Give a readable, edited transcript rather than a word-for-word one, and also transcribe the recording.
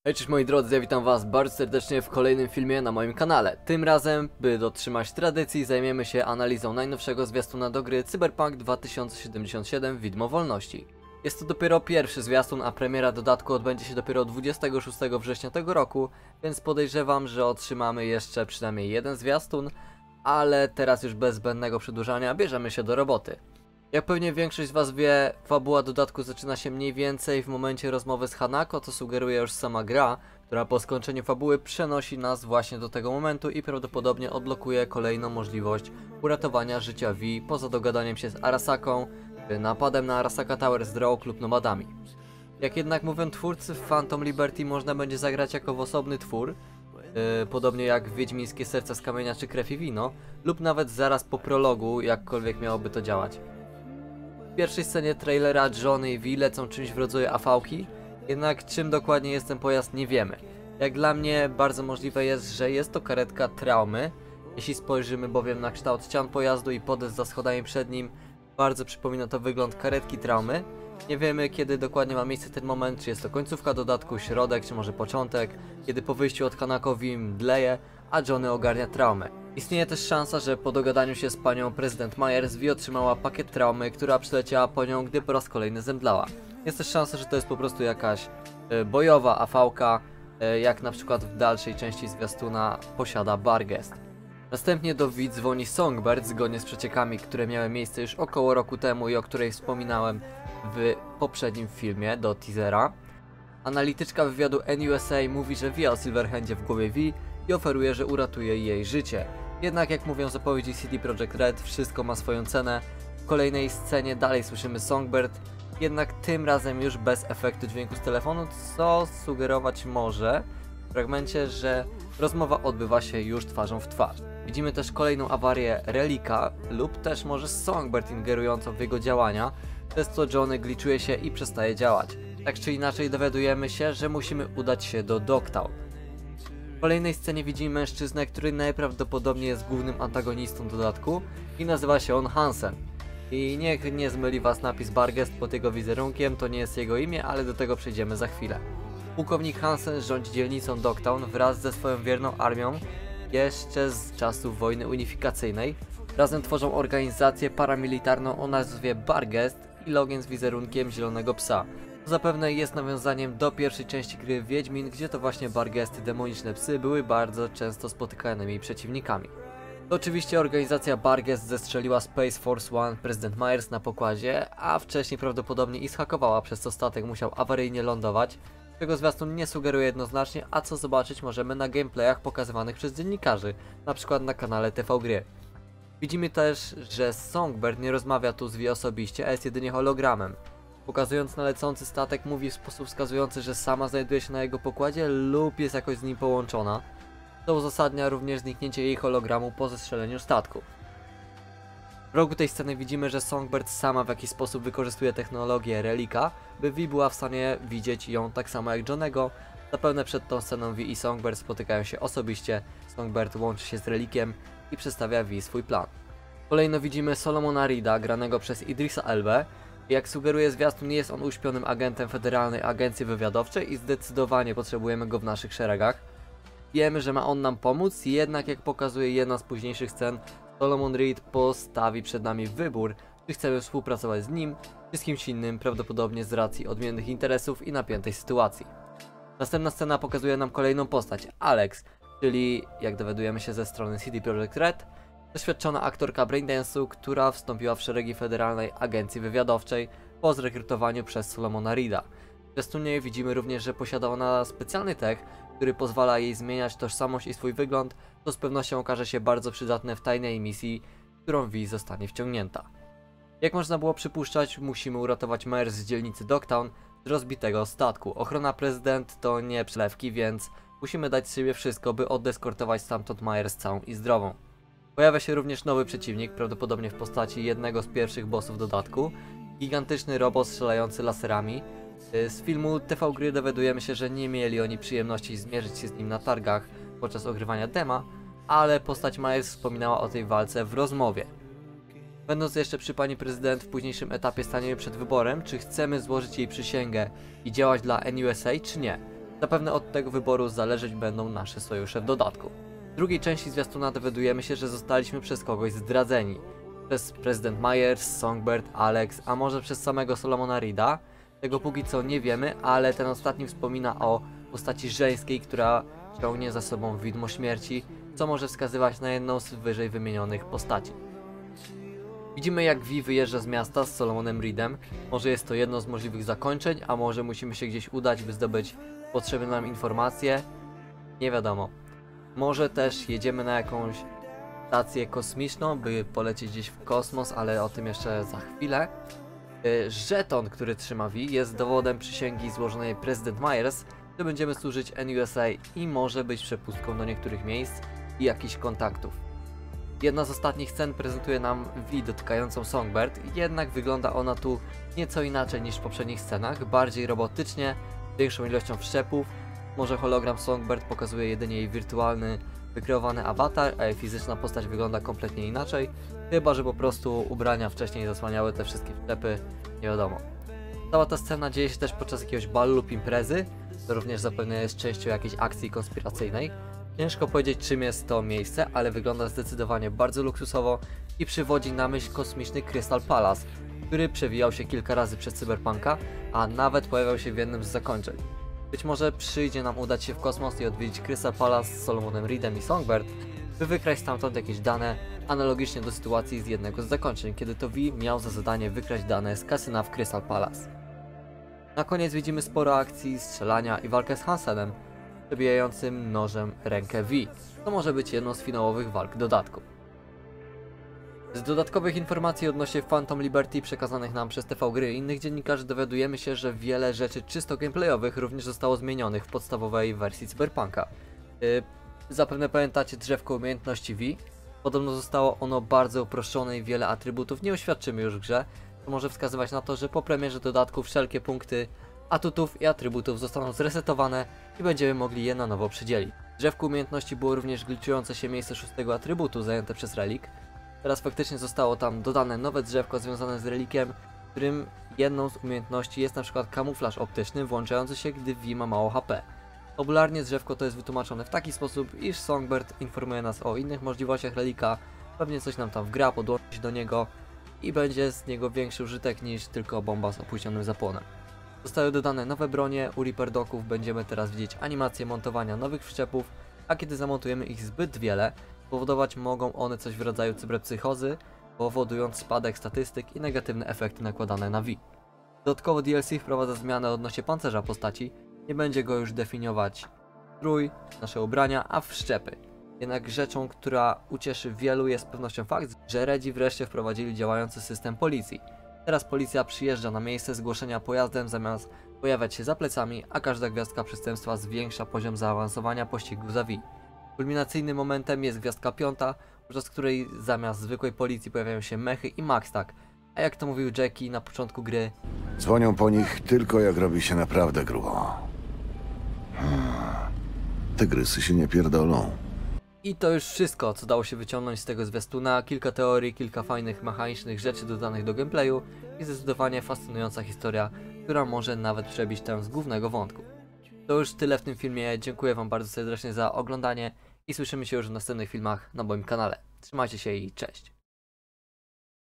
Hej, cześć moi drodzy, ja witam was bardzo serdecznie w kolejnym filmie na moim kanale. Tym razem, by dotrzymać tradycji, zajmiemy się analizą najnowszego zwiastuna do gry Cyberpunk 2077 Widmo Wolności. Jest to dopiero pierwszy zwiastun, a premiera dodatku odbędzie się dopiero 26 września tego roku, więc podejrzewam, że otrzymamy jeszcze przynajmniej jeden zwiastun, ale teraz już bez zbędnego przedłużania bierzemy się do roboty. Jak pewnie większość z was wie, fabuła dodatku zaczyna się mniej więcej w momencie rozmowy z Hanako, co sugeruje już sama gra, która po skończeniu fabuły przenosi nas właśnie do tego momentu i prawdopodobnie odblokuje kolejną możliwość uratowania życia V poza dogadaniem się z Arasaką, napadem na Arasaka Tower z Rogue lub nomadami. Jak jednak mówią twórcy, w Phantom Liberty można będzie zagrać jako w osobny twór, podobnie jak Wiedźmińskie Serca z Kamienia czy Krew i Wino, lub nawet zaraz po prologu, jakkolwiek miałoby to działać. W pierwszej scenie trailera Johnny i V lecą czymś w rodzaju afałki, jednak czym dokładnie jest ten pojazd nie wiemy. Jak dla mnie bardzo możliwe jest, że jest to karetka traumy. Jeśli spojrzymy bowiem na kształt ścian pojazdu i podest za schodami przed nim, bardzo przypomina to wygląd karetki traumy. Nie wiemy, kiedy dokładnie ma miejsce ten moment, czy jest to końcówka dodatku, środek, czy może początek, kiedy po wyjściu od Hanako V mdleje, a Johnny ogarnia traumę. Istnieje też szansa, że po dogadaniu się z panią prezydent Myers V otrzymała pakiet traumy, która przyleciała po nią, gdy po raz kolejny zemdlała. Jest też szansa, że to jest po prostu jakaś bojowa afałka, jak na przykład w dalszej części zwiastuna posiada Barghest. Następnie do V dzwoni Songbird zgodnie z przeciekami, które miały miejsce już około roku temu i o której wspominałem w poprzednim filmie do teasera. Analityczka wywiadu NUSA mówi, że wie o Silverhandzie w głowie V i oferuje, że uratuje jej życie. Jednak jak mówią zapowiedzi CD Projekt Red, wszystko ma swoją cenę. W kolejnej scenie dalej słyszymy Songbird, jednak tym razem już bez efektu dźwięku z telefonu, co sugerować może w fragmencie, że rozmowa odbywa się już twarzą w twarz. Widzimy też kolejną awarię Relika lub też może Songbird ingerującą w jego działania, przez co Johnny glitchuje się i przestaje działać. Tak czy inaczej dowiadujemy się, że musimy udać się do Dogtown. W kolejnej scenie widzimy mężczyznę, który najprawdopodobniej jest głównym antagonistą dodatku i nazywa się on Hansen. I niech nie zmyli was napis Barghest pod jego wizerunkiem, to nie jest jego imię, ale do tego przejdziemy za chwilę. Pułkownik Hansen rządzi dzielnicą Dogtown wraz ze swoją wierną armią jeszcze z czasów wojny unifikacyjnej. Razem tworzą organizację paramilitarną o nazwie Barghest i logiem z wizerunkiem zielonego psa. To zapewne jest nawiązaniem do pierwszej części gry Wiedźmin, gdzie to właśnie Barghesty, demoniczne psy, były bardzo często spotykanymi przeciwnikami. To oczywiście organizacja Barghest zestrzeliła Space Force One prezydent Myers na pokładzie, a wcześniej prawdopodobnie i zhakowała, przez co statek musiał awaryjnie lądować, czego zwiastun nie sugeruje jednoznacznie, a co zobaczyć możemy na gameplayach pokazywanych przez dziennikarzy, np. na kanale TV Gry. Widzimy też, że Songbird nie rozmawia tu z V osobiście, a jest jedynie hologramem. Pokazując na lecący statek, mówi w sposób wskazujący, że sama znajduje się na jego pokładzie lub jest jakoś z nim połączona. To uzasadnia również zniknięcie jej hologramu po zestrzeleniu statku. W rogu tej sceny widzimy, że Songbird sama w jakiś sposób wykorzystuje technologię Relika, by V była w stanie widzieć ją tak samo jak Johnnego. Zapewne przed tą sceną V i Songbird spotykają się osobiście, Songbird łączy się z Relikiem i przedstawia V swój plan. Kolejno widzimy Solomona Reeda, granego przez Idrisa Elbę. Jak sugeruje zwiastun, jest on uśpionym agentem Federalnej Agencji Wywiadowczej i zdecydowanie potrzebujemy go w naszych szeregach. Wiemy, że ma on nam pomóc, jednak jak pokazuje jedna z późniejszych scen, Solomon Reed postawi przed nami wybór, czy chcemy współpracować z nim, czy z kimś innym, prawdopodobnie z racji odmiennych interesów i napiętej sytuacji. Następna scena pokazuje nam kolejną postać, Alex, czyli, jak dowiadujemy się ze strony CD Projekt Red, doświadczona aktorka braindance'u, która wstąpiła w szeregi Federalnej Agencji Wywiadowczej po zrekrutowaniu przez Solomona Reeda. W zwiastunie widzimy również, że posiada ona specjalny tech, który pozwala jej zmieniać tożsamość i swój wygląd, co z pewnością okaże się bardzo przydatne w tajnej misji, w którą V zostanie wciągnięta. Jak można było przypuszczać, musimy uratować Myers z dzielnicy Dogtown z rozbitego statku. Ochrona prezydent to nie przelewki, więc musimy dać z siebie wszystko, by odeskortować stamtąd Myers całą i zdrową. Pojawia się również nowy przeciwnik, prawdopodobnie w postaci jednego z pierwszych bossów dodatku, gigantyczny robot strzelający laserami. Z filmu TV Gry dowiadujemy się, że nie mieli oni przyjemności zmierzyć się z nim na targach podczas ogrywania dema, ale postać Myers wspominała o tej walce w rozmowie. Będąc jeszcze przy pani prezydent, w późniejszym etapie staniemy przed wyborem, czy chcemy złożyć jej przysięgę i działać dla NUSA, czy nie. Zapewne od tego wyboru zależeć będą nasze sojusze w dodatku. W drugiej części zwiastuna dowiadujemy się, że zostaliśmy przez kogoś zdradzeni. Przez prezydent Myers, Songbird, Alex, a może przez samego Solomona Reeda. Tego póki co nie wiemy, ale ten ostatni wspomina o postaci żeńskiej, która ciągnie za sobą widmo śmierci, co może wskazywać na jedną z wyżej wymienionych postaci. Widzimy, jak Vi wyjeżdża z miasta z Solomonem Reedem. Może jest to jedno z możliwych zakończeń, a może musimy się gdzieś udać, by zdobyć potrzebne nam informacje. Nie wiadomo. Może też jedziemy na jakąś stację kosmiczną, by polecieć gdzieś w kosmos, ale o tym jeszcze za chwilę. Żeton, który trzyma Vi, jest dowodem przysięgi złożonej prezydent Myers, że będziemy służyć NUSA i może być przepustką do niektórych miejsc i jakichś kontaktów. Jedna z ostatnich scen prezentuje nam Vi dotykającą Songbird, jednak wygląda ona tu nieco inaczej niż w poprzednich scenach, bardziej robotycznie, z większą ilością wszczepów. Może hologram Songbird pokazuje jedynie jej wirtualny, wykreowany awatar, a jej fizyczna postać wygląda kompletnie inaczej, chyba że po prostu ubrania wcześniej zasłaniały te wszystkie wszczepy, nie wiadomo. Cała ta scena dzieje się też podczas jakiegoś balu lub imprezy, to również zapewne jest częścią jakiejś akcji konspiracyjnej. Ciężko powiedzieć, czym jest to miejsce, ale wygląda zdecydowanie bardzo luksusowo i przywodzi na myśl kosmiczny Crystal Palace, który przewijał się kilka razy przez Cyberpunka, a nawet pojawiał się w jednym z zakończeń. Być może przyjdzie nam udać się w kosmos i odwiedzić Crystal Palace z Solomonem Reedem i Songbird, by wykraść stamtąd jakieś dane, analogicznie do sytuacji z jednego z zakończeń, kiedy to Vi miał za zadanie wykraść dane z kasyna w Crystal Palace. Na koniec widzimy sporo akcji, strzelania i walkę z Hansenem, przebijającym nożem rękę Vi. To może być jedną z finałowych walk dodatku. Z dodatkowych informacji odnośnie Phantom Liberty przekazanych nam przez TV Gry i innych dziennikarzy dowiadujemy się, że wiele rzeczy czysto gameplayowych również zostało zmienionych w podstawowej wersji Cyberpunka. Zapewne pamiętacie drzewko umiejętności Vi. Podobno zostało ono bardzo uproszczone i wiele atrybutów nie uświadczymy już w grze. To może wskazywać na to, że po premierze dodatku wszelkie punkty atutów i atrybutów zostaną zresetowane i będziemy mogli je na nowo przydzielić. W drzewku umiejętności było również glitchujące się miejsce 6 atrybutu zajęte przez relik. Teraz faktycznie zostało tam dodane nowe drzewko związane z relikiem, w którym jedną z umiejętności jest na przykład kamuflaż optyczny włączający się, gdy Vi ma mało HP. Popularnie drzewko to jest wytłumaczone w taki sposób, iż Songbird informuje nas o innych możliwościach relika, pewnie coś nam tam wgra, podłączy się do niego i będzie z niego większy użytek niż tylko bomba z opóźnionym zapłonem. Zostały dodane nowe bronie, u Reaper Docków będziemy teraz widzieć animację montowania nowych wszczepów, a kiedy zamontujemy ich zbyt wiele, powodować mogą one coś w rodzaju cyberpsychozy, powodując spadek statystyk i negatywne efekty nakładane na Vi. Dodatkowo DLC wprowadza zmianę odnośnie pancerza postaci, nie będzie go już definiować strój, nasze ubrania, a wszczepy. Jednak rzeczą, która ucieszy wielu jest z pewnością fakt, że Redzi wreszcie wprowadzili działający system policji. Teraz policja przyjeżdża na miejsce zgłoszenia pojazdem zamiast pojawiać się za plecami, a każda gwiazdka przestępstwa zwiększa poziom zaawansowania pościgu za Vi. Kulminacyjnym momentem jest gwiazdka 5, podczas której zamiast zwykłej policji pojawiają się mechy i Maxtag, a jak to mówił Jackie na początku gry, dzwonią po nich tylko jak robi się naprawdę grubo. Tygrysy się nie pierdolą. I to już wszystko, co dało się wyciągnąć z tego zwiastuna. Kilka teorii, kilka fajnych mechanicznych rzeczy dodanych do gameplayu i zdecydowanie fascynująca historia, która może nawet przebić tę z głównego wątku. To już tyle w tym filmie, dziękuję wam bardzo serdecznie za oglądanie i słyszymy się już w następnych filmach na moim kanale. Trzymajcie się i cześć!